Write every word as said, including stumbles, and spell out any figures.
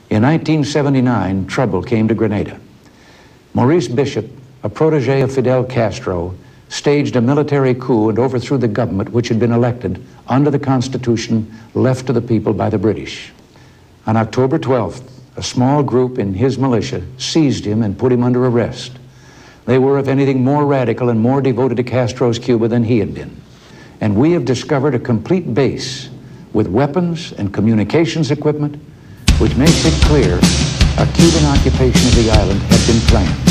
In nineteen seventy-nine, trouble came to Grenada. Maurice Bishop, a protege of Fidel Castro, staged a military coup and overthrew the government which had been elected under the Constitution left to the people by the British. On October twelfth, a small group in his militia seized him and put him under arrest. They were, if anything, more radical and more devoted to Castro's Cuba than he had been. And we have discovered a complete base with weapons and communications equipment, which makes it clear a Cuban occupation of the island had been planned.